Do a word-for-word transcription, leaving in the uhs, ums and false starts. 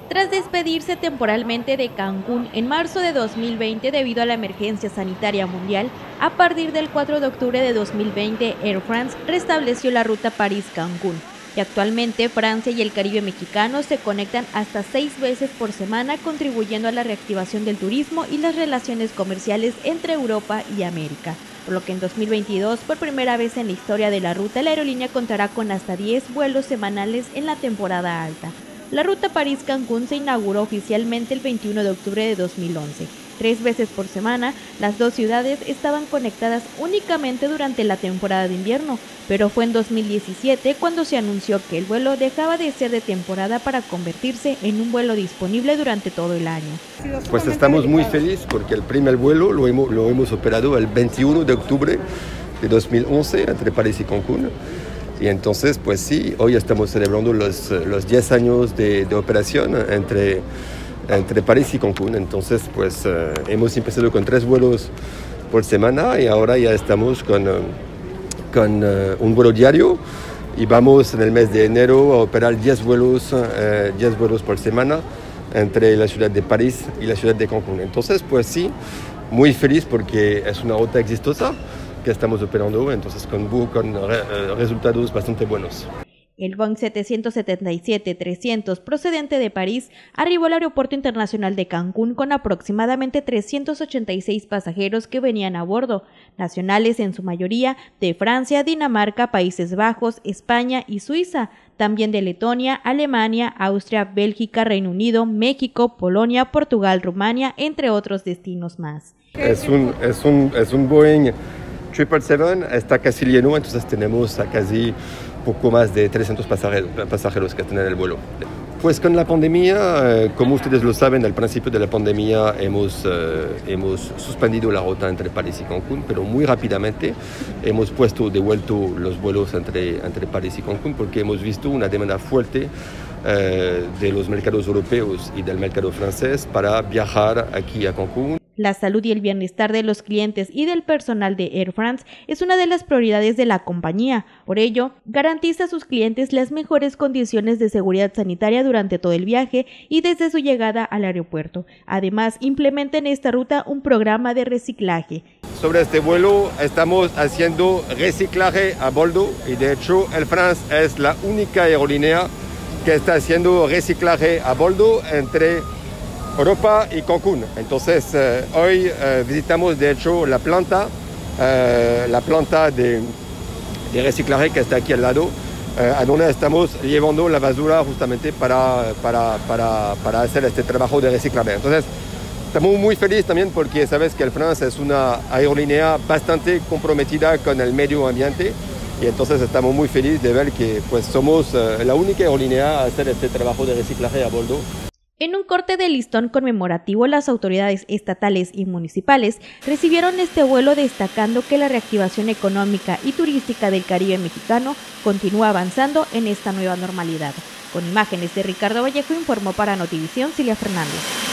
Tras despedirse temporalmente de Cancún en marzo de dos mil veinte debido a la emergencia sanitaria mundial, a partir del cuatro de octubre de dos mil veinte, Air France restableció la ruta París-Cancún, y actualmente Francia y el Caribe mexicano se conectan hasta seis veces por semana, contribuyendo a la reactivación del turismo y las relaciones comerciales entre Europa y América. Por lo que en dos mil veintidós, por primera vez en la historia de la ruta, la aerolínea contará con hasta diez vuelos semanales en la temporada alta. La ruta París-Cancún se inauguró oficialmente el veintiuno de octubre de dos mil once. Tres veces por semana, las dos ciudades estaban conectadas únicamente durante la temporada de invierno, pero fue en dos mil diecisiete cuando se anunció que el vuelo dejaba de ser de temporada para convertirse en un vuelo disponible durante todo el año. Pues estamos muy felices porque el primer vuelo lo hemos, lo hemos operado el veintiuno de octubre de dos mil once entre París y Cancún. Y entonces, pues sí, hoy estamos celebrando los, los diez años de, de operación entre, entre París y Cancún. Entonces, pues eh, hemos empezado con tres vuelos por semana y ahora ya estamos con, uh, con uh, un vuelo diario y vamos en el mes de enero a operar diez vuelos, uh, diez vuelos por semana entre la ciudad de París y la ciudad de Cancún. Entonces, pues sí, muy feliz porque es una ruta exitosa que estamos operando, entonces con, con re, resultados bastante buenos. El Boeing setecientos setenta y siete trescientos procedente de París arribó al Aeropuerto Internacional de Cancún con aproximadamente trescientos ochenta y seis pasajeros que venían a bordo, nacionales en su mayoría de Francia, Dinamarca, Países Bajos, España y Suiza, también de Letonia, Alemania, Austria, Bélgica, Reino Unido, México, Polonia, Portugal, Rumania, entre otros destinos más. Es un, es un, es un Boeing siete siete siete, está casi lleno, entonces tenemos a casi poco más de trescientos pasajeros, pasajeros que están en el vuelo. Pues con la pandemia, como ustedes lo saben, al principio de la pandemia hemos, eh, hemos suspendido la ruta entre París y Cancún, pero muy rápidamente hemos puesto de vuelta los vuelos entre, entre París y Cancún porque hemos visto una demanda fuerte eh, de los mercados europeos y del mercado francés para viajar aquí a Cancún. La salud y el bienestar de los clientes y del personal de Air France es una de las prioridades de la compañía. Por ello, garantiza a sus clientes las mejores condiciones de seguridad sanitaria durante todo el viaje y desde su llegada al aeropuerto. Además, implementa en esta ruta un programa de reciclaje. Sobre este vuelo estamos haciendo reciclaje a bordo y de hecho Air France es la única aerolínea que está haciendo reciclaje a bordo entre Europa y Cancún. Entonces, eh, hoy eh, visitamos de hecho la planta, eh, la planta de, de reciclaje que está aquí al lado, eh, a donde estamos llevando la basura justamente para, para, para, para hacer este trabajo de reciclaje. Entonces, estamos muy felices también porque sabes que Air France es una aerolínea bastante comprometida con el medio ambiente y entonces estamos muy felices de ver que pues, somos eh, la única aerolínea a hacer este trabajo de reciclaje a bordo. En un corte de listón conmemorativo, las autoridades estatales y municipales recibieron este vuelo destacando que la reactivación económica y turística del Caribe mexicano continúa avanzando en esta nueva normalidad. Con imágenes de Ricardo Vallejo informó para Notivisión Cilia Fernández.